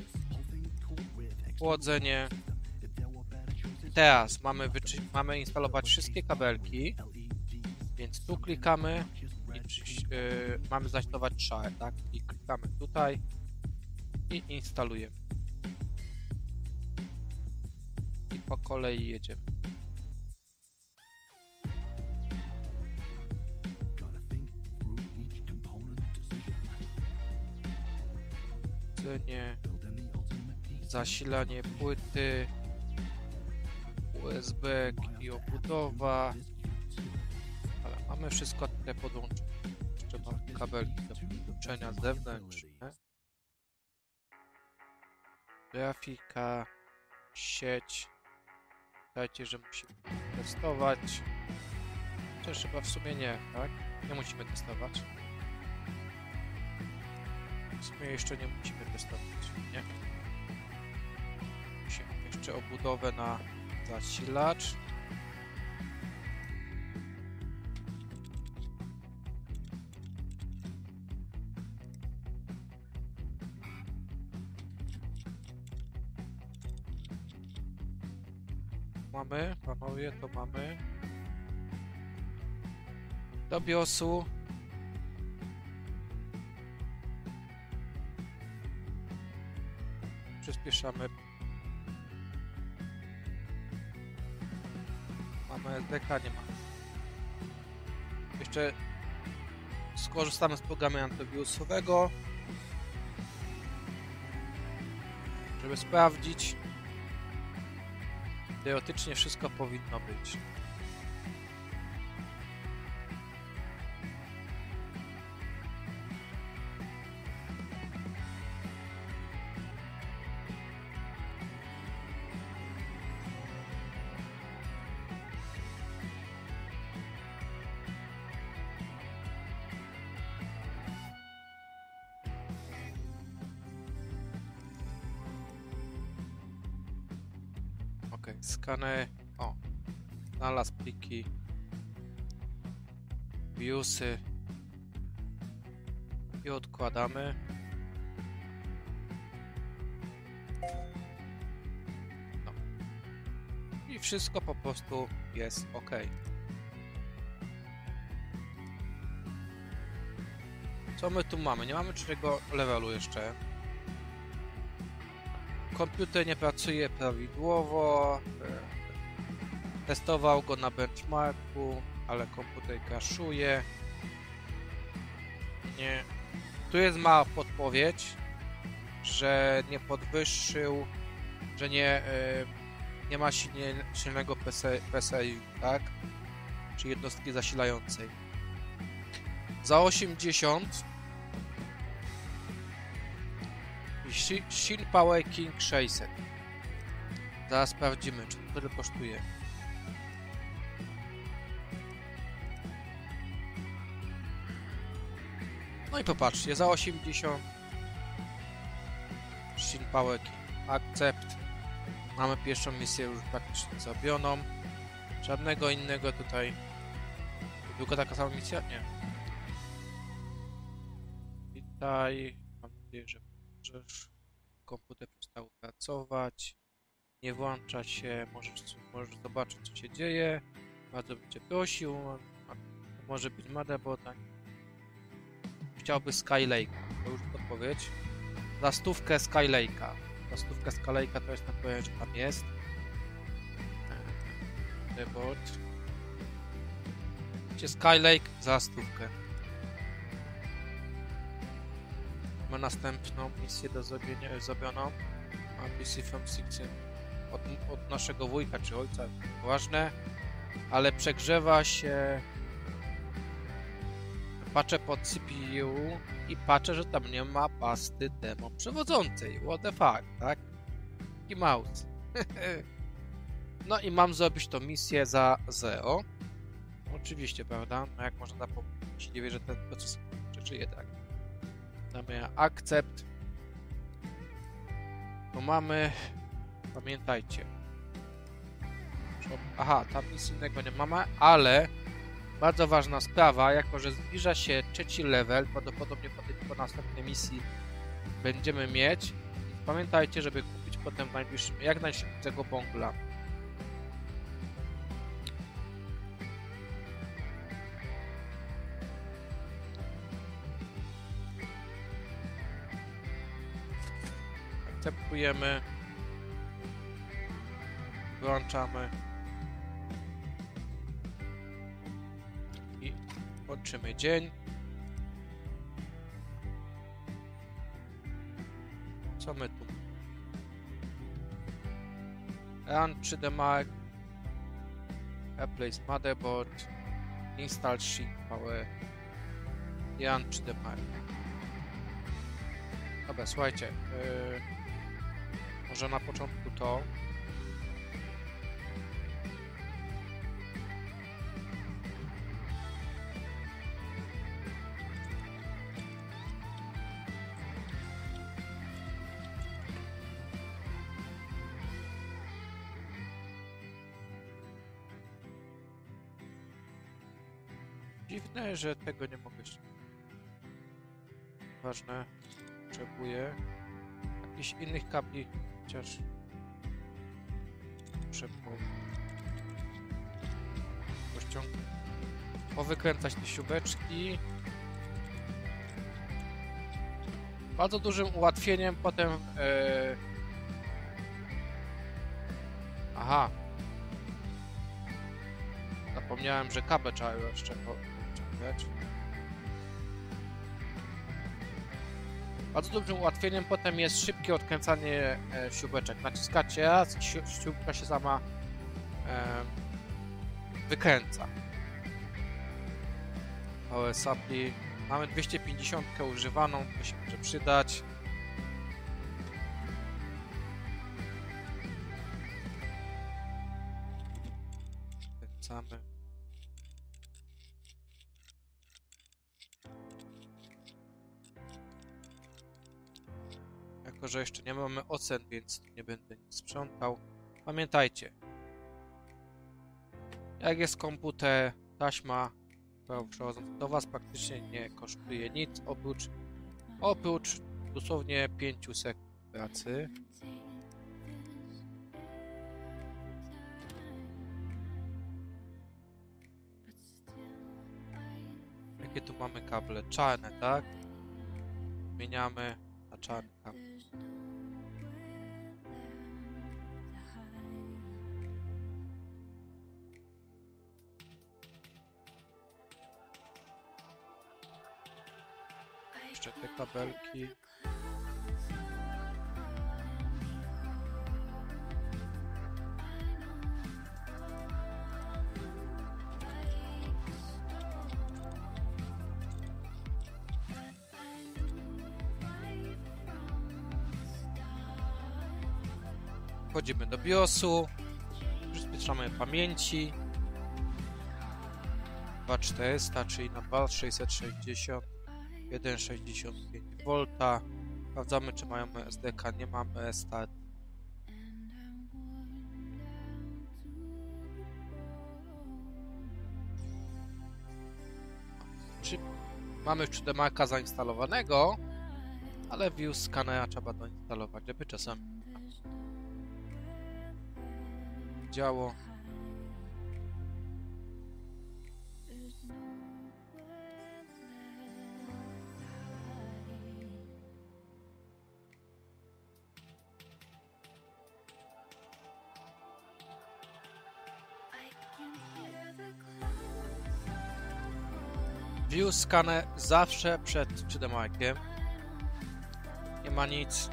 chłodzenie. Teraz mamy, mamy instalować wszystkie kabelki, więc tu klikamy i yy, mamy zainstalować szare, tak? I klikamy tutaj i instalujemy. I po kolei jedziemy. Zasilanie płyty, U S B i obudowa, ale mamy wszystko tutaj podłączone. Jeszcze mamy kabelki do podłączenia zewnętrzne, grafika, sieć. Dajcie, że musimy testować. Chociaż chyba w sumie nie, tak? Nie musimy testować. W sumie jeszcze nie musimy testować, nie? Musimy jeszcze obudowę na zasilacz. Mamy, panowie, to mamy. Do biosu. Przyspieszamy. Mamy S D K, nie ma. Jeszcze skorzystamy z programu antywirusowego, żeby sprawdzić. Teoretycznie wszystko powinno być. Skaner, o, znalazł pliki, biosy i odkładamy. No. I wszystko po prostu jest ok. Co Co my tu mamy? Nie mamy trzeciego levelu jeszcze. Komputer nie pracuje prawidłowo. Testował go na benchmarku, ale komputer crashuje. Nie. Tu jest mała podpowiedź, że nie podwyższył, że nie, yy, nie ma silnie, silnego P C I, tak? Czy jednostki zasilającej. Za osiemdziesiąt Shin Power King sześćset. Zaraz sprawdzimy, czy to tyle kosztuje. No i popatrzcie, za osiemdziesiąt Shin Power King. Akcept. Mamy pierwszą misję już praktycznie zrobioną. Żadnego innego tutaj. Tylko taka sama misja? Nie. Witaj. Mam nadzieję, że możesz. Komputer przestał pracować. Nie włącza się. Możesz, możesz zobaczyć, co się dzieje. Bardzo bym cię prosił. Może być motherboard. Chciałby Skylake. To już podpowiedź. Za stówkę Skylake'a. Za stówkę Skylake'a to jest na pewno, że tam jest. Motherboard. Gdzie Skylake za stówkę. Ma następną misję do zrobienia, zrobioną. Mam P C from Sixteen od, od naszego wujka czy ojca. Ważne. Ale przegrzewa się. Patrzę pod C P U i patrzę, że tam nie ma pasty demo przewodzącej. What the fuck, tak? I mouse. No i mam zrobić tą misję za zero. Oczywiście, prawda? No jak można zapomnieć, nie wie, że ten proces przeżyje, tak? Damy akcept. To mamy... Pamiętajcie. Aha, tam nic innego nie mamy, ale... Bardzo ważna sprawa, jako że zbliża się trzeci level, prawdopodobnie po, tej, po następnej misji będziemy mieć. Pamiętajcie, żeby kupić potem w najbliższym, jak najszybciego bongla. Akceptujemy. Włączamy. Kończymy dzień. Co my tu? Run trzy D Mark. Replace motherboard. Install Shin Power. Run trzy D Mark. Dobra, słuchajcie. Yy, może na początku to. Dziwne, że tego nie mogę się. Ważne. Potrzebuję jakichś innych kabli, chociaż muszę po... pościągnąć, powykręcać te śrubeczki. Bardzo dużym ułatwieniem potem... Yy... Aha. Zapomniałem, że kable trzeba jeszcze pociągać. Bardzo dużym ułatwieniem potem jest szybkie odkręcanie e, śrubeczek. Naciskacie raz i śrubka się sama e, wykręca. Power supply. Mamy dwieście pięćdziesiąt używaną, to się może przydać. Kręcamy. Jako że jeszcze nie mamy ocen, więc nie będę nic sprzątał. Pamiętajcie, jak jest komputer, taśma przechodząc do Was praktycznie nie kosztuje nic oprócz oprócz dosłownie pięciu sekund pracy. Jakie tu mamy kable? Czarne, tak? Zmieniamy na czarnka. Jeszcze te kabelki. Wchodzimy do BIOSu, przyspieszamy pamięci dwa tysiące czterysta, czyli na dwa tysiące sześćset sześćdziesiąt, jeden przecinek sześćdziesiąt pięć V. Sprawdzamy, czy mamy S D K, nie mamy, start. Czy mamy już C D Marka zainstalowanego, ale view scanera trzeba doinstalować, żeby czasem działo. View scanner zawsze przed C D Markiem. Nie ma nic.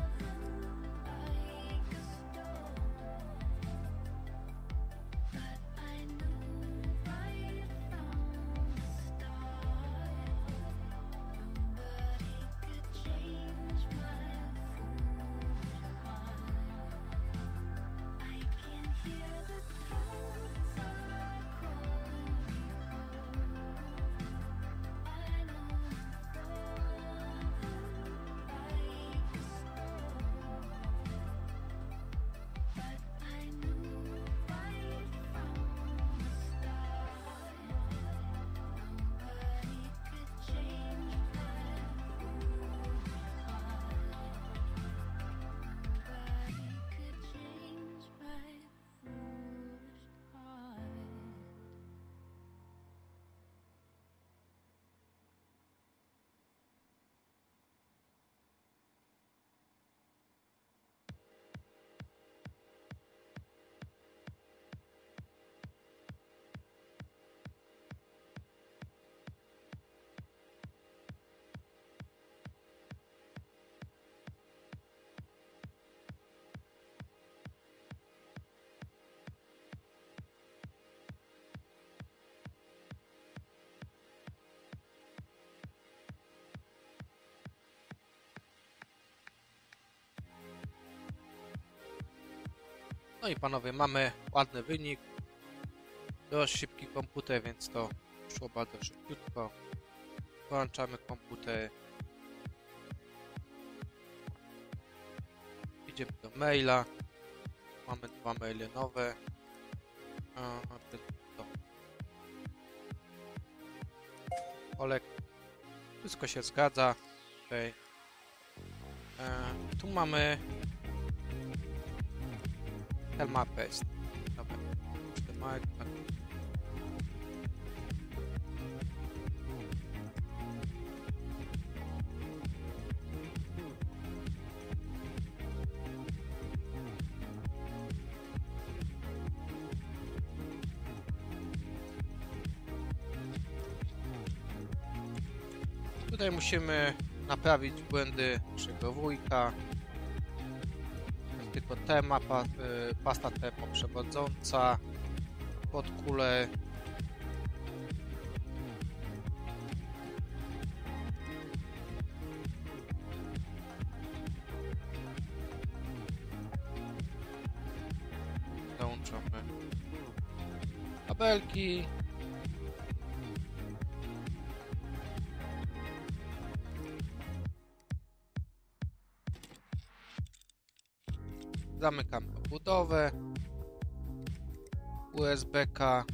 No i panowie, mamy ładny wynik. Dość szybki komputer, więc to szło bardzo szybciutko. Włączamy komputer. Idziemy do maila. Mamy dwa maile nowe. A, to. Olek. Wszystko się zgadza. Okay. E, tu mamy Helmapę jest. Dobra. Tutaj musimy naprawić błędy naszego wujka. Tylko tema, pa, pasta termoprzewodząca, pod kulę. Załączamy kabelki. Zamykamy obudowę, U S B K,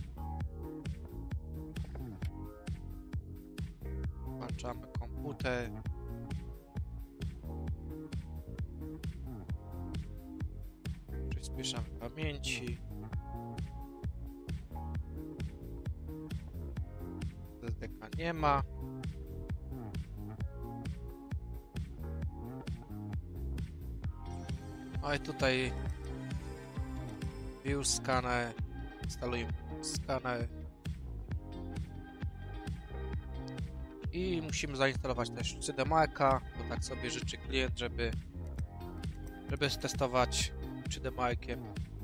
włączamy komputer, przyspieszamy pamięci, S D K nie ma. No i tutaj view scanner, instalujemy skaner i musimy zainstalować też C D Marka, bo tak sobie życzy klient, żeby żeby testować C D Markiem.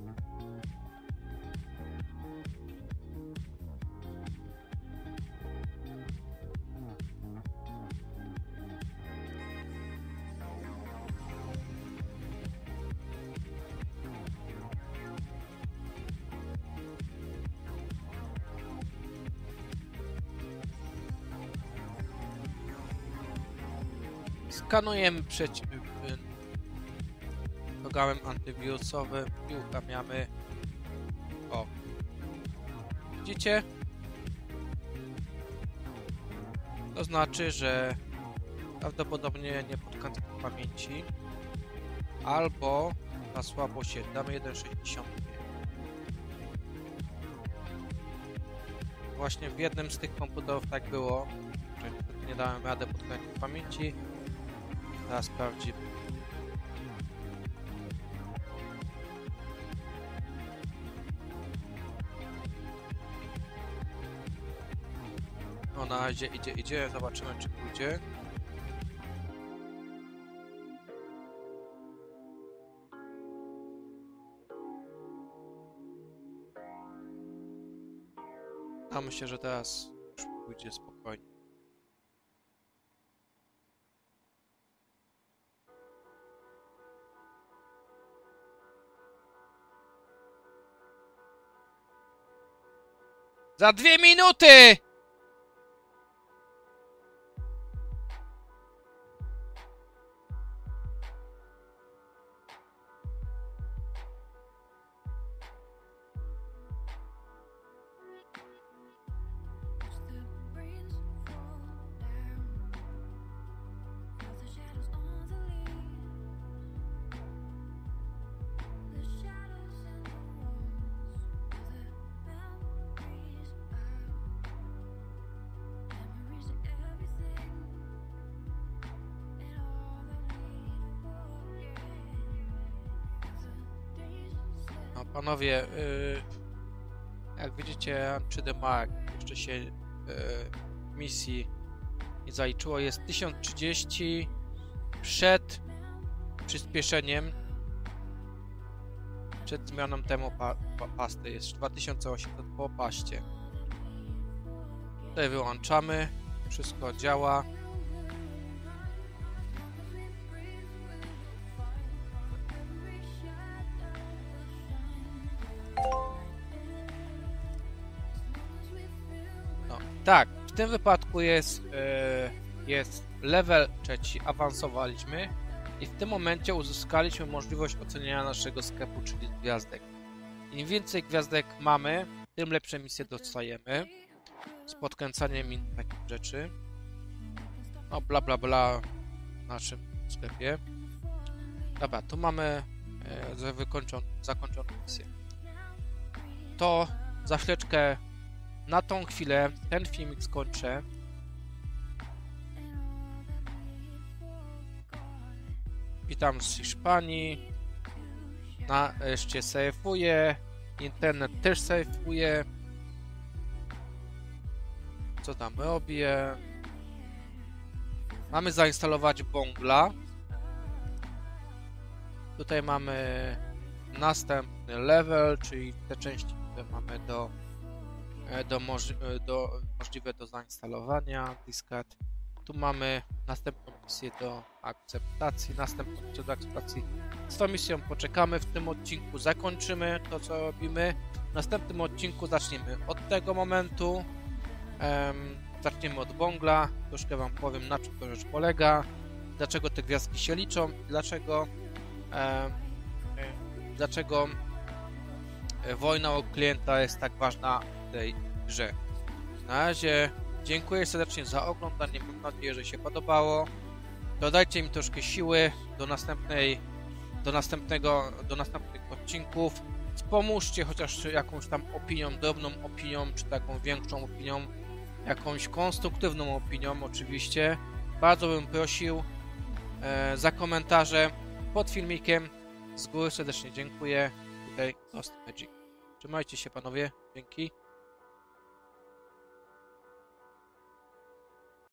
Skanujemy przeciw programem antywirusowym i uruchamiamy. O, widzicie? To znaczy, że prawdopodobnie nie podkręca pamięci albo na słabość damy jeden sześćdziesiąt. Właśnie w jednym z tych komputerów tak było, że nie dałem rady podkręcić pamięci. Teraz sprawdzimy. No na razie idzie, idzie, zobaczymy czy pójdzie. A myślę, że teraz już pójdzie spokojnie. Za dwie minuty! No panowie, yy, jak widzicie C D Mark jeszcze się yy, misji nie zaliczyło, jest tysiąc trzydzieści przed przyspieszeniem, przed zmianą temu pa, pa, pasty, jest dwa tysiące osiemset po paście. Tutaj wyłączamy, wszystko działa. No, tak, w tym wypadku jest, yy, jest level trzeci, awansowaliśmy i w tym momencie uzyskaliśmy możliwość oceniania naszego sklepu, czyli gwiazdek. Im więcej gwiazdek mamy, tym lepsze misje dostajemy. Z podkręcaniem innych takich rzeczy. No bla bla bla w naszym sklepie. Dobra, tu mamy e, wykończon, zakończoną misję. To za chwileczkę, na tą chwilę ten filmik skończę. Witam z Hiszpanii. Na jeszcze sejfuję. Internet też sejfuje. Co tam robię? Mamy zainstalować bongla. Tutaj mamy następny level, czyli te części, które mamy do, do, moż, do możliwe do zainstalowania. Discard. Tu mamy następną misję do akceptacji. Następną misję do akceptacji. Z tą misją poczekamy. W tym odcinku zakończymy to, co robimy. W następnym odcinku zaczniemy od tego momentu. Um, zaczniemy od bongla. Troszkę wam powiem, na czym to rzecz polega. Dlaczego te gwiazdki się liczą. Dlaczego um, dlaczego wojna o klienta jest tak ważna w tej grze. Na razie dziękuję serdecznie za oglądanie. Mam nadzieję, że się podobało. Dodajcie mi troszkę siły do następnej, do następnego, do następnych odcinków. Pomóżcie chociaż jakąś tam opinią, drobną opinią, czy taką większą opinią, jakąś konstruktywną opinią oczywiście. Bardzo bym prosił e, za komentarze pod filmikiem. Z góry serdecznie dziękuję. Tutaj Lost Magic. Trzymajcie się panowie. Dzięki.